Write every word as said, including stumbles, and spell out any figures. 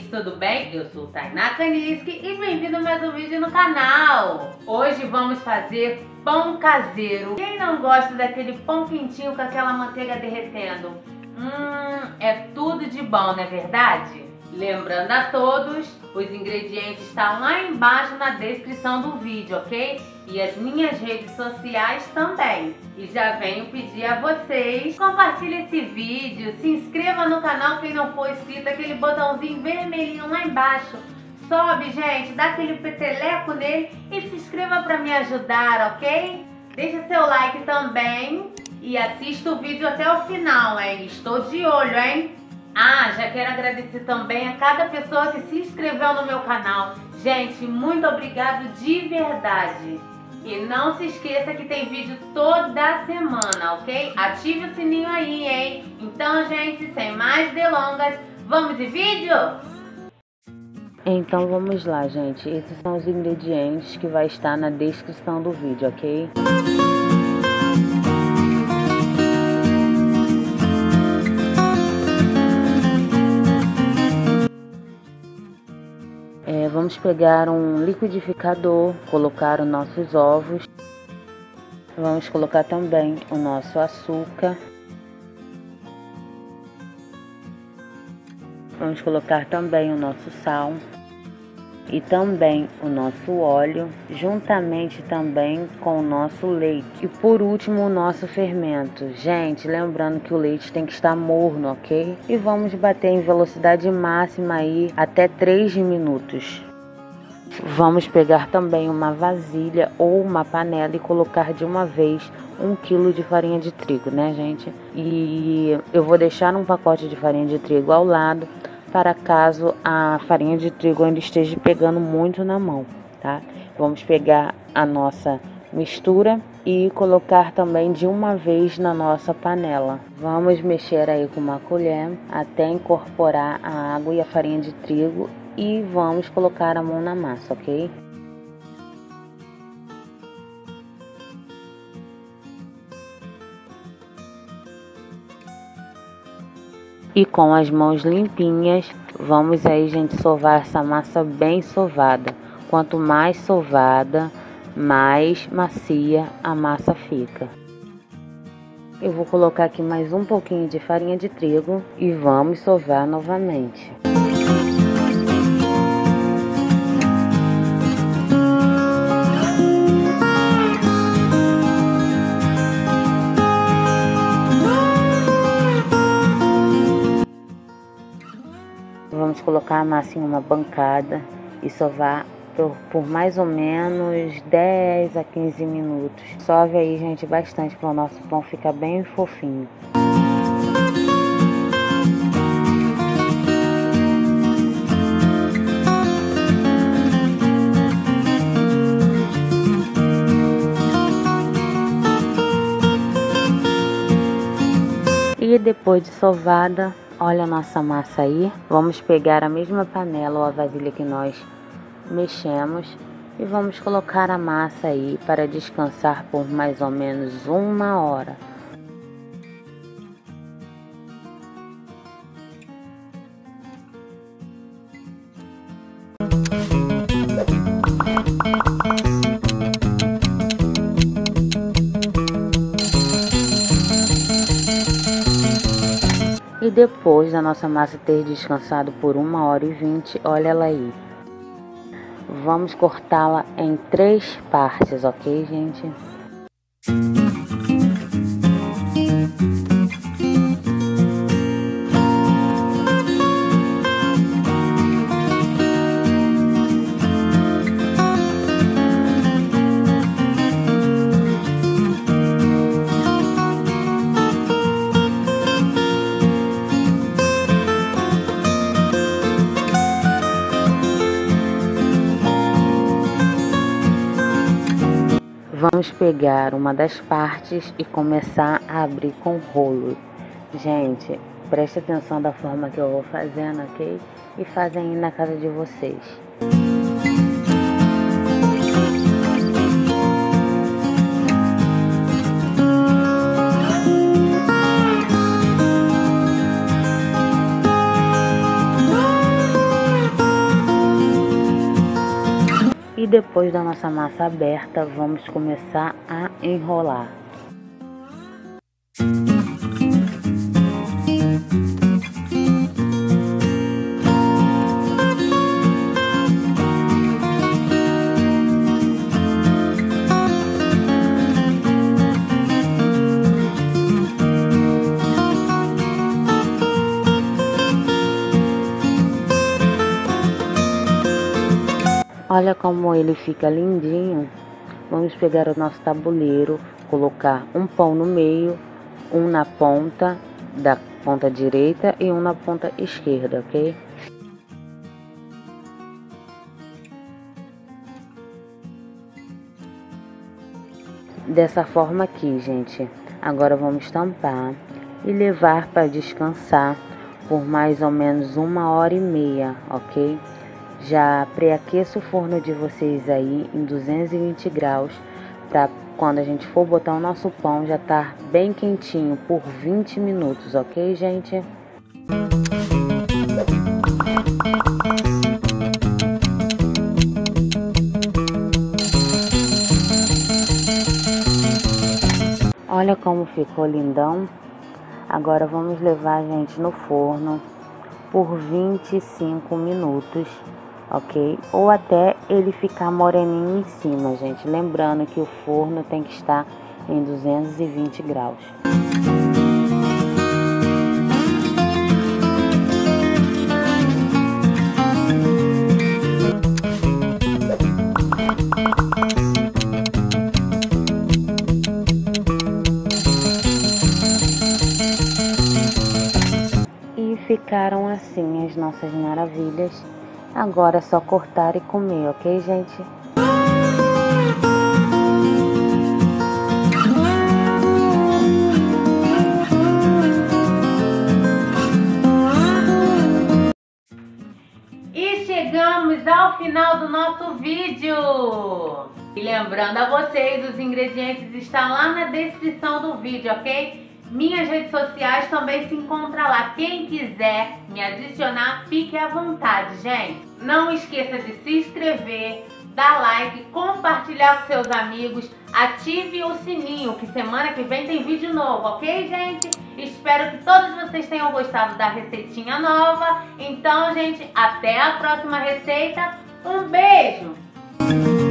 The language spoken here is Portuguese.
gente, tudo bem? Eu sou Tainá Kaniski e bem-vindo a mais um vídeo no canal. Hoje vamos fazer pão caseiro. Quem não gosta daquele pão quentinho com aquela manteiga derretendo? Hum, é tudo de bom, não é verdade? Lembrando a todos, os ingredientes estão lá embaixo na descrição do vídeo, ok? E as minhas redes sociais também. E já venho pedir a vocês, compartilhe esse vídeo, se inscreva no canal quem não for inscrito, aquele botãozinho vermelhinho lá embaixo. Sobe, gente, dá aquele peteleco nele e se inscreva para me ajudar, ok? Deixa seu like também e assista o vídeo até o final, hein? Estou de olho, hein? Ah, já quero agradecer também a cada pessoa que se inscreveu no meu canal. Gente, muito obrigado de verdade. E não se esqueça que tem vídeo toda semana, ok? Ative o sininho aí, hein? Então, gente, sem mais delongas, vamos de vídeo? Então vamos lá, gente. Esses são os ingredientes que vai estar na descrição do vídeo, ok? É, vamos pegar um liquidificador, colocar os nossos ovos. Vamos colocar também o nosso açúcar. Vamos colocar também o nosso sal e também o nosso óleo, juntamente também com o nosso leite. E por último o nosso fermento. Gente, lembrando que o leite tem que estar morno, ok? E vamos bater em velocidade máxima aí até três minutos. Vamos pegar também uma vasilha ou uma panela e colocar de uma vez um quilo de farinha de trigo, né, gente? E eu vou deixar um pacote de farinha de trigo ao lado, para caso a farinha de trigo ainda esteja pegando muito na mão, tá? Vamos pegar a nossa mistura e colocar também de uma vez na nossa panela. Vamos mexer aí com uma colher até incorporar a água e a farinha de trigo e vamos colocar a mão na massa, ok? E com as mãos limpinhas, vamos aí, gente, sovar essa massa bem sovada. Quanto mais sovada, mais macia a massa fica. Eu vou colocar aqui mais um pouquinho de farinha de trigo e vamos sovar novamente. Vamos colocar a massa em uma bancada e sovar por, por mais ou menos dez a quinze minutos. Sove aí, gente, bastante para o nosso pão ficar bem fofinho. E depois de sovada, olha a nossa massa aí. Vamos pegar a mesma panela ou a vasilha que nós mexemos e vamos colocar a massa aí para descansar por mais ou menos uma hora. E depois da nossa massa ter descansado por uma hora e vinte, olha ela aí. Vamos cortá-la em três partes, ok, gente? Vamos pegar uma das partes e começar a abrir com rolo. Gente, preste atenção da forma que eu vou fazendo, ok? E fazem aí na casa de vocês. E depois da nossa massa aberta, vamos começar a enrolar. Olha como ele fica lindinho. Vamos pegar o nosso tabuleiro, colocar um pão no meio, um na ponta da ponta direita e um na ponta esquerda, ok? Dessa forma aqui, gente. Agora vamos tampar e levar para descansar por mais ou menos uma hora e meia, ok? Já pré-aqueça o forno de vocês aí em duzentos e vinte graus, para quando a gente for botar o nosso pão já tá bem quentinho por vinte minutos, ok, gente? Olha como ficou lindão. Agora vamos levar, gente, no forno por vinte e cinco minutos. Ok? Ou até ele ficar moreninho em cima, gente. Lembrando que o forno tem que estar em duzentos e vinte graus. E ficaram assim as nossas maravilhas. Agora é só cortar e comer, ok, gente? E chegamos ao final do nosso vídeo! E lembrando a vocês, os ingredientes estão lá na descrição do vídeo, ok? Minhas redes sociais também se encontram lá. Quem quiser me adicionar, fique à vontade, gente. Não esqueça de se inscrever, dar like, compartilhar com seus amigos, ative o sininho, que semana que vem tem vídeo novo, ok, gente? Espero que todos vocês tenham gostado da receitinha nova. Então, gente, até a próxima receita. Um beijo!